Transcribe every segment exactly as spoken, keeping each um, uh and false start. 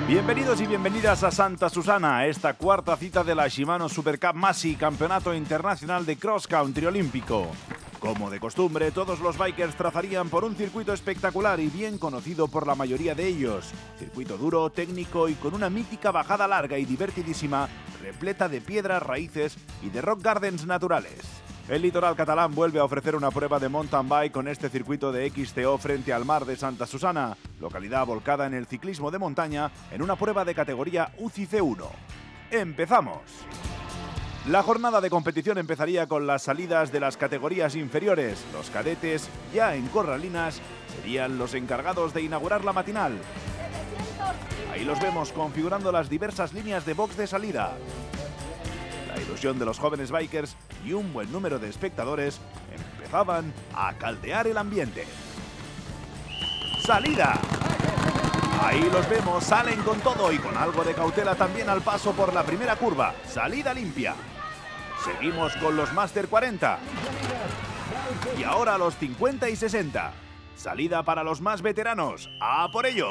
Bienvenidos y bienvenidas a Santa Susana, esta cuarta cita de la Shimano Super Cup Masi, Campeonato Internacional de Cross Country Olímpico. Como de costumbre, todos los bikers trazarían por un circuito espectacular y bien conocido por la mayoría de ellos. Circuito duro, técnico y con una mítica bajada larga y divertidísima, repleta de piedras, raíces y de rock gardens naturales. El litoral catalán vuelve a ofrecer una prueba de mountain bike con este circuito de X T O frente al mar de Santa Susana, localidad volcada en el ciclismo de montaña en una prueba de categoría U C I C uno. ¡Empezamos! La jornada de competición empezaría con las salidas de las categorías inferiores. Los cadetes, ya en corralinas, serían los encargados de inaugurar la matinal. Ahí los vemos configurando las diversas líneas de box de salida. La ilusión de los jóvenes bikers y un buen número de espectadores empezaban a caldear el ambiente. ¡Salida! Ahí los vemos, salen con todo y con algo de cautela también al paso por la primera curva. Salida limpia. Seguimos con los Master cuarenta. Y ahora los cincuenta y sesenta. Salida para los más veteranos. ¡A por ello!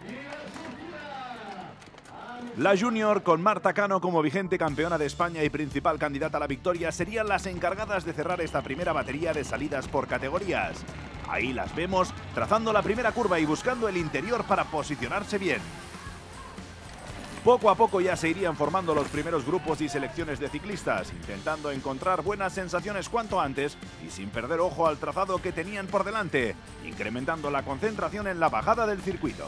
La Junior, con Marta Cano como vigente campeona de España y principal candidata a la victoria, serían las encargadas de cerrar esta primera batería de salidas por categorías. Ahí las vemos trazando la primera curva y buscando el interior para posicionarse bien. Poco a poco ya se irían formando los primeros grupos y selecciones de ciclistas, intentando encontrar buenas sensaciones cuanto antes y sin perder ojo al trazado que tenían por delante, incrementando la concentración en la bajada del circuito.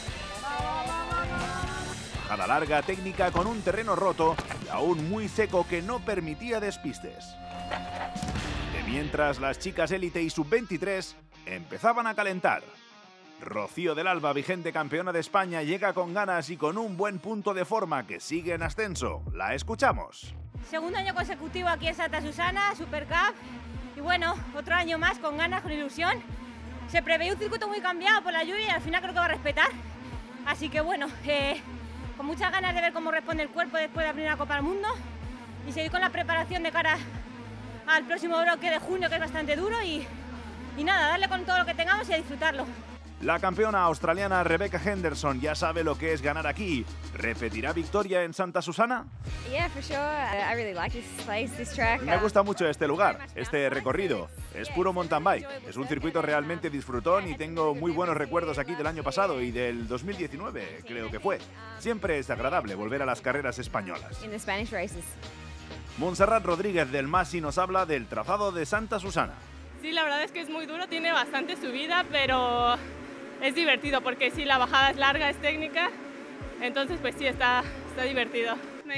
Bajada larga, técnica, con un terreno roto y aún muy seco que no permitía despistes. De mientras, las chicas élite y sub veintitrés empezaban a calentar. Rocío del Alba, vigente campeona de España, llega con ganas y con un buen punto de forma que sigue en ascenso. La escuchamos. Segundo año consecutivo aquí en Santa Susana, Super Cup. Y bueno, otro año más con ganas, con ilusión. Se preveía un circuito muy cambiado por la lluvia y al final creo que va a respetar. Así que bueno, eh, con muchas ganas de ver cómo responde el cuerpo después de la primera Copa del Mundo y seguir con la preparación de cara al próximo bloque de junio, que es bastante duro, y, y nada, darle con todo lo que tengamos y a disfrutarlo. La campeona australiana Rebecca Henderson ya sabe lo que es ganar aquí. ¿Repetirá victoria en Santa Susana? Yeah, for sure. I really like this place, this track. Me gusta mucho este lugar, este recorrido. Es puro mountain bike. Es un circuito realmente disfrutón y tengo muy buenos recuerdos aquí del año pasado y del dos mil diecinueve, creo que fue. Siempre es agradable volver a las carreras españolas. In the Spanish races. Montserrat Rodríguez del Masi nos habla del trazado de Santa Susana. Sí, la verdad es que es muy duro, tiene bastante subida, pero es divertido porque sí, la bajada es larga, es técnica, entonces pues sí, está, está divertido.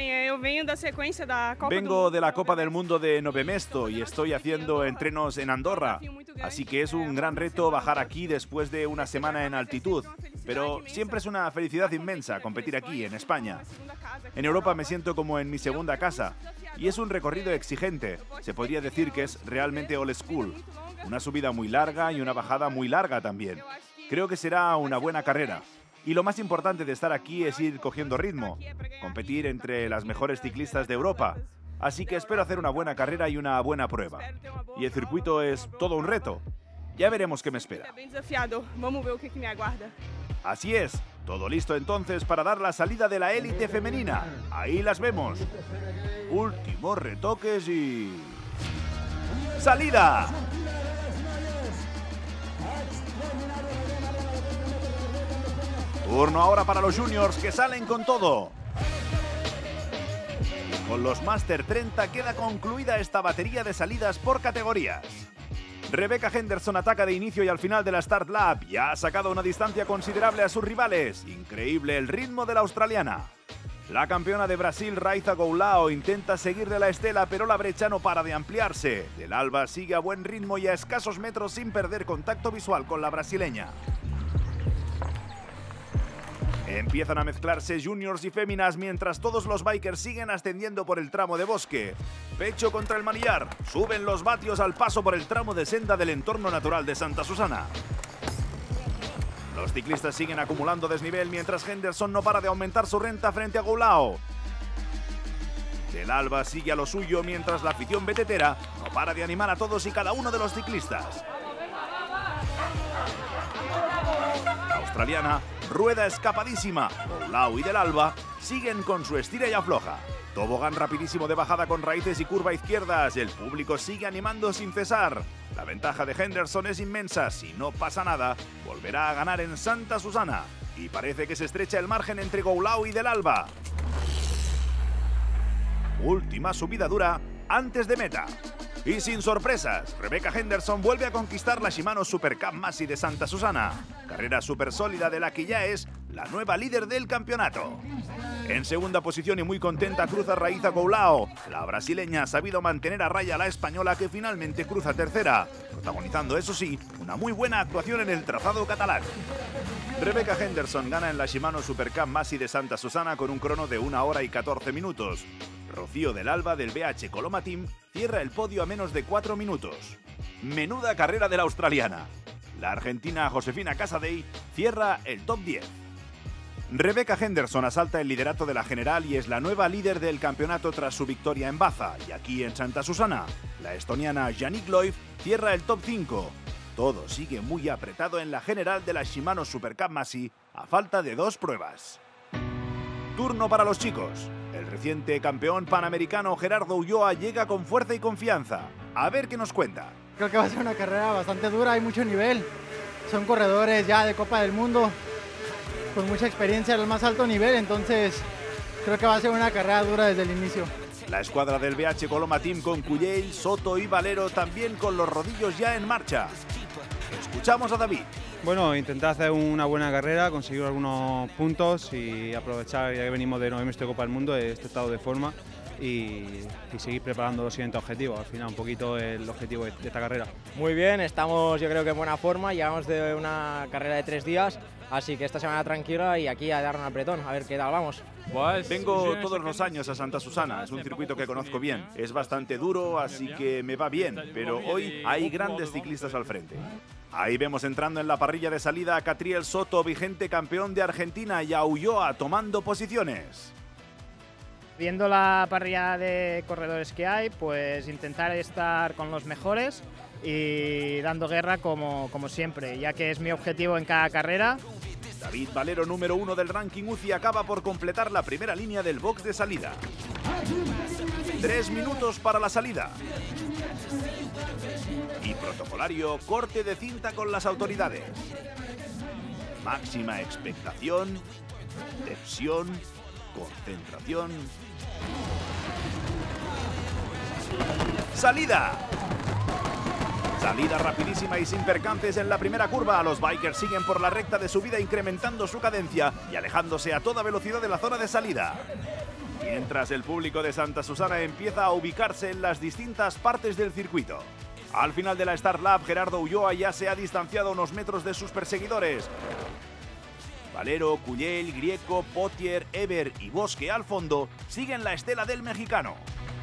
Vengo de la Copa del Mundo de Nove Mesto y estoy haciendo entrenos en Andorra, así que es un gran reto bajar aquí después de una semana en altitud, pero siempre es una felicidad inmensa competir aquí en España. En Europa me siento como en mi segunda casa y es un recorrido exigente, se podría decir que es realmente old school, una subida muy larga y una bajada muy larga también. Creo que será una buena carrera. Y lo más importante de estar aquí es ir cogiendo ritmo, competir entre las mejores ciclistas de Europa. Así que espero hacer una buena carrera y una buena prueba. Y el circuito es todo un reto. Ya veremos qué me espera. Así es, todo listo entonces para dar la salida de la élite femenina. Ahí las vemos. Últimos retoques y... ¡salida! Turno ahora para los juniors que salen con todo. Con los Master treinta queda concluida esta batería de salidas por categorías. Rebecca Henderson ataca de inicio y al final de la Start Lap. Ya ha sacado una distancia considerable a sus rivales. Increíble el ritmo de la australiana. La campeona de Brasil, Raiza Goulao, intenta seguir de la estela, pero la brecha no para de ampliarse. Del Alba sigue a buen ritmo y a escasos metros sin perder contacto visual con la brasileña. Empiezan a mezclarse juniors y féminas mientras todos los bikers siguen ascendiendo por el tramo de bosque. Pecho contra el manillar, suben los vatios al paso por el tramo de senda del entorno natural de Santa Susana. Los ciclistas siguen acumulando desnivel mientras Henderson no para de aumentar su renta frente a Goulao. Del Alba sigue a lo suyo mientras la afición betetera no para de animar a todos y cada uno de los ciclistas. La australiana rueda escapadísima. Coulao y Del Alba siguen con su estira y afloja. Tobogán rapidísimo de bajada con raíces y curva izquierdas. El público sigue animando sin cesar. La ventaja de Henderson es inmensa. Si no pasa nada, volverá a ganar en Santa Susana. Y parece que se estrecha el margen entre Coulao y Del Alba. Última subida dura antes de meta. Y sin sorpresas, Rebecca Henderson vuelve a conquistar la Shimano Super Cup Masi de Santa Susana. Carrera súper sólida de la que ya es la nueva líder del campeonato. En segunda posición y muy contenta cruza Raíza Coulao. La brasileña ha sabido mantener a raya a la española que finalmente cruza tercera, protagonizando, eso sí, una muy buena actuación en el trazado catalán. Rebecca Henderson gana en la Shimano Super Cup Masi de Santa Susana con un crono de una hora y catorce minutos. Rocío Del Alba del B H Coloma Team cierra el podio a menos de cuatro minutos. Menuda carrera de la australiana. La argentina Josefina Casadei cierra el top diez. Rebecca Henderson asalta el liderato de la general y es la nueva líder del campeonato tras su victoria en Baza. Y aquí en Santa Susana, la estoniana Yannick Loif cierra el top cinco. Todo sigue muy apretado en la general de la Shimano Super Cup Masi a falta de dos pruebas. Turno para los chicos. El reciente campeón panamericano Gerardo Ulloa llega con fuerza y confianza. A ver qué nos cuenta. Creo que va a ser una carrera bastante dura, hay mucho nivel. Son corredores ya de Copa del Mundo, con mucha experiencia al más alto nivel, entonces creo que va a ser una carrera dura desde el inicio. La escuadra del B H Coloma Team con Cuyell, Soto y Valero también con los rodillos ya en marcha. Escuchamos a David. Bueno, intentar hacer una buena carrera, conseguir algunos puntos y aprovechar, ya que venimos de noviembre de Copa del Mundo, este estado de forma y, y seguir preparando los siguientes objetivos. Al final, un poquito el objetivo de esta carrera. Muy bien, estamos yo creo que en buena forma, llegamos de una carrera de tres días, así que esta semana tranquila y aquí a dar un apretón, a ver qué tal vamos. Vengo todos los años a Santa Susana, es un circuito que conozco bien. Es bastante duro, así que me va bien, pero hoy hay grandes ciclistas al frente. Ahí vemos entrando en la parrilla de salida a Catriel Soto, vigente campeón de Argentina, y a Ulloa tomando posiciones. Viendo la parrilla de corredores que hay, pues intentar estar con los mejores y dando guerra como, como siempre, ya que es mi objetivo en cada carrera. David Valero, número uno del ranking U C I, acaba por completar la primera línea del box de salida. Tres minutos para la salida. Y protocolario corte de cinta con las autoridades. Máxima expectación, tensión, concentración. ¡Salida! Salida rapidísima y sin percances en la primera curva. Los bikers siguen por la recta de subida incrementando su cadencia y alejándose a toda velocidad de la zona de salida. Mientras el público de Santa Susana empieza a ubicarse en las distintas partes del circuito. Al final de la Start Lap, Gerardo Ulloa ya se ha distanciado unos metros de sus perseguidores. Valero, Cuyell, Grieco, Potier, Eber y Bosque al fondo siguen la estela del mexicano.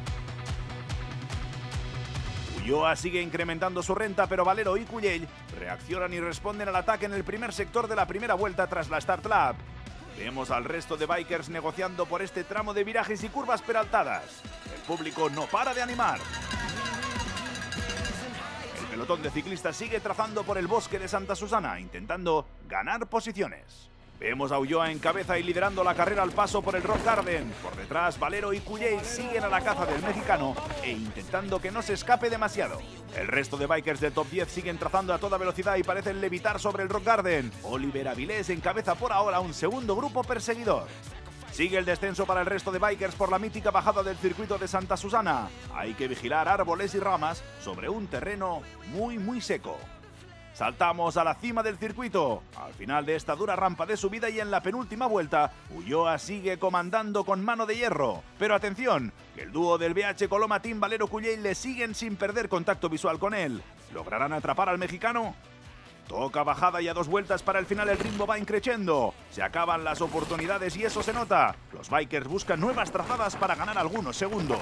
Ulloa sigue incrementando su renta, pero Valero y Cuyell reaccionan y responden al ataque en el primer sector de la primera vuelta tras la Start Lap. Vemos al resto de bikers negociando por este tramo de virajes y curvas peraltadas. El público no para de animar. El pelotón de ciclistas sigue trazando por el bosque de Santa Susana, intentando ganar posiciones. Vemos a Ulloa en cabeza y liderando la carrera al paso por el Rock Garden. Por detrás, Valero y Cuyell siguen a la caza del mexicano e intentando que no se escape demasiado. El resto de bikers del top diez siguen trazando a toda velocidad y parecen levitar sobre el Rock Garden. Oliver Avilés encabeza por ahora un segundo grupo perseguidor. Sigue el descenso para el resto de bikers por la mítica bajada del circuito de Santa Susana. Hay que vigilar árboles y ramas sobre un terreno muy muy seco. Saltamos a la cima del circuito. Al final de esta dura rampa de subida y en la penúltima vuelta, Ulloa sigue comandando con mano de hierro. Pero atención, que el dúo del B H Coloma Team Valero Cuyell le siguen sin perder contacto visual con él. ¿Lograrán atrapar al mexicano? Toca bajada y a dos vueltas para el final el ritmo va increciendo. Se acaban las oportunidades y eso se nota. Los bikers buscan nuevas trazadas para ganar algunos segundos.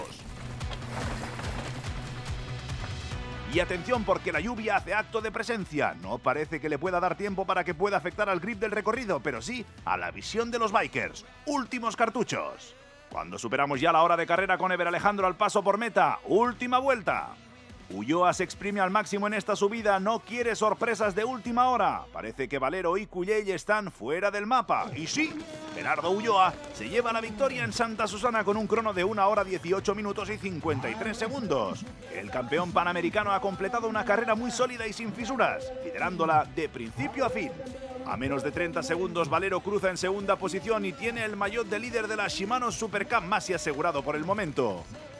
Y atención porque la lluvia hace acto de presencia. No parece que le pueda dar tiempo para que pueda afectar al grip del recorrido, pero sí a la visión de los bikers. Últimos cartuchos. Cuando superamos ya la hora de carrera con Eber Alejandro al paso por meta. Última vuelta. Ulloa se exprime al máximo en esta subida, no quiere sorpresas de última hora. Parece que Valero y Cullell están fuera del mapa. Y sí, Gerardo Ulloa se lleva la victoria en Santa Susana con un crono de una hora dieciocho minutos y cincuenta y tres segundos. El campeón panamericano ha completado una carrera muy sólida y sin fisuras, liderándola de principio a fin. A menos de treinta segundos, Valero cruza en segunda posición y tiene el maillot de líder de la Shimano Super Cup Masi asegurado por el momento.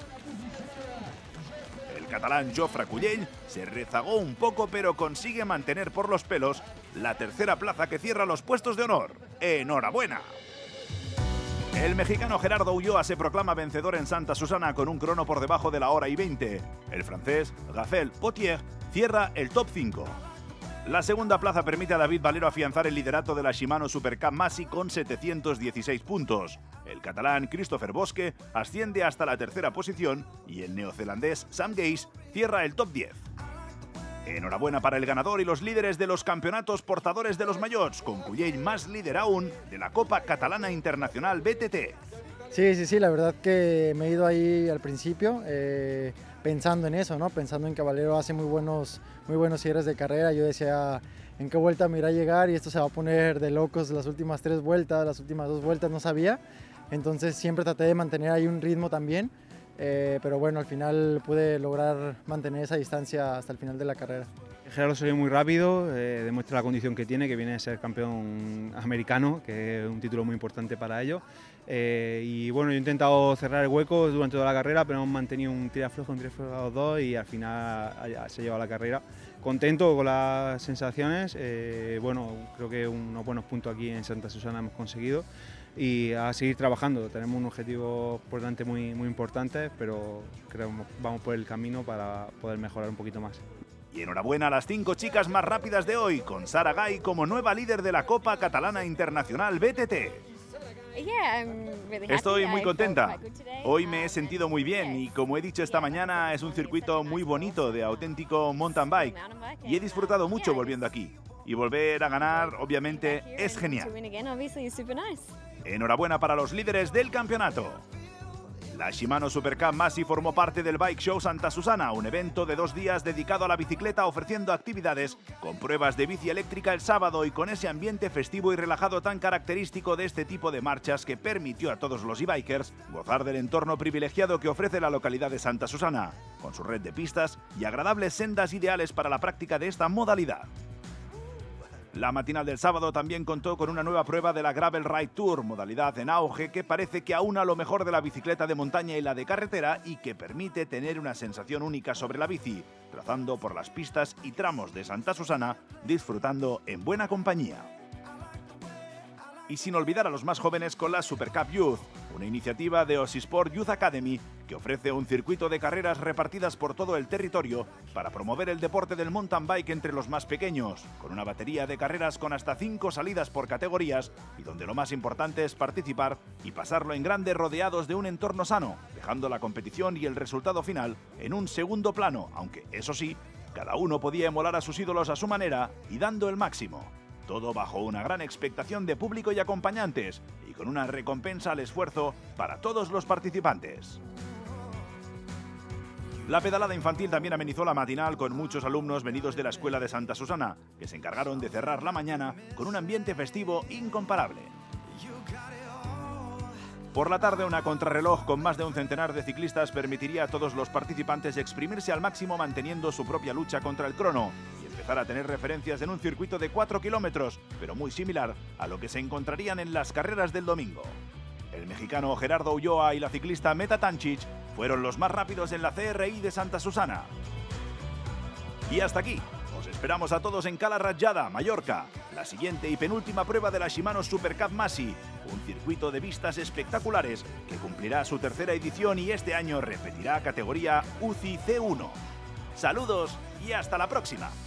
El catalán Jofre Cullell se rezagó un poco, pero consigue mantener por los pelos la tercera plaza que cierra los puestos de honor. ¡Enhorabuena! El mexicano Gerardo Ulloa se proclama vencedor en Santa Susana con un crono por debajo de la hora y veinte. El francés Raphaël Potier cierra el top cinco. La segunda plaza permite a David Valero afianzar el liderato de la Shimano Super Cup Masi con setecientos dieciséis puntos. El catalán Christopher Bosque asciende hasta la tercera posición y el neozelandés Sam Gaze cierra el top diez. Enhorabuena para el ganador y los líderes de los campeonatos portadores de los maillots, con Cullell más líder aún de la Copa Catalana Internacional B T T. Sí, sí, sí, la verdad que me he ido ahí al principio eh, pensando en eso, ¿no? Pensando en que Valero hace muy buenos, muy buenos cierres de carrera. Yo decía, ¿en qué vuelta me irá a llegar? Y esto se va a poner de locos las últimas tres vueltas, las últimas dos vueltas no sabía. Entonces siempre traté de mantener ahí un ritmo también, eh, pero bueno, al final pude lograr mantener esa distancia hasta el final de la carrera. Gerardo salió muy rápido, eh, demuestra la condición que tiene, que viene a ser campeón americano, que es un título muy importante para ellos. Eh, y bueno, yo he intentado cerrar el hueco durante toda la carrera, pero hemos mantenido un tira flojo, un tira flojo a los dos y al final se ha llevado la carrera. Contento con las sensaciones, eh, bueno, creo que unos buenos puntos aquí en Santa Susana hemos conseguido y a seguir trabajando. Tenemos un objetivo por delante muy, muy importante, pero creo que vamos por el camino para poder mejorar un poquito más. Y enhorabuena a las cinco chicas más rápidas de hoy, con Sara Gay como nueva líder de la Copa Catalana Internacional B T T. Estoy muy contenta. Hoy me he sentido muy bien y, como he dicho esta mañana, es un circuito muy bonito de auténtico mountain bike y he disfrutado mucho volviendo aquí. Y volver a ganar, obviamente, es genial. Enhorabuena para los líderes del campeonato. La Shimano Super Cup Masi formó parte del Bike Show Santa Susana, un evento de dos días dedicado a la bicicleta ofreciendo actividades con pruebas de bici eléctrica el sábado y con ese ambiente festivo y relajado tan característico de este tipo de marchas que permitió a todos los e-bikers gozar del entorno privilegiado que ofrece la localidad de Santa Susana, con su red de pistas y agradables sendas ideales para la práctica de esta modalidad. La matinal del sábado también contó con una nueva prueba de la Gravel Ride Tour, modalidad en auge que parece que aúna lo mejor de la bicicleta de montaña y la de carretera y que permite tener una sensación única sobre la bici, trazando por las pistas y tramos de Santa Susana, disfrutando en buena compañía. Y sin olvidar a los más jóvenes con la Super Cup Youth, una iniciativa de Osisport Youth Academy que ofrece un circuito de carreras repartidas por todo el territorio para promover el deporte del mountain bike entre los más pequeños, con una batería de carreras con hasta cinco salidas por categorías y donde lo más importante es participar y pasarlo en grande rodeados de un entorno sano, dejando la competición y el resultado final en un segundo plano, aunque eso sí, cada uno podía emular a sus ídolos a su manera y dando el máximo. Todo bajo una gran expectación de público y acompañantes y con una recompensa al esfuerzo para todos los participantes. La pedalada infantil también amenizó la matinal con muchos alumnos venidos de la Escuela de Santa Susana, que se encargaron de cerrar la mañana con un ambiente festivo incomparable. Por la tarde, una contrarreloj con más de un centenar de ciclistas permitiría a todos los participantes exprimirse al máximo manteniendo su propia lucha contra el crono y empezar a tener referencias en un circuito de cuatro kilómetros, pero muy similar a lo que se encontrarían en las carreras del domingo. El mexicano Gerardo Ulloa y la ciclista Meta Tanchich fueron los más rápidos en la C R I de Santa Susana. Y hasta aquí. Os esperamos a todos en Cala Ratjada, Mallorca, la siguiente y penúltima prueba de la Shimano Super Cup Masi, un circuito de vistas espectaculares que cumplirá su tercera edición y este año repetirá categoría U C I C uno. Saludos y hasta la próxima.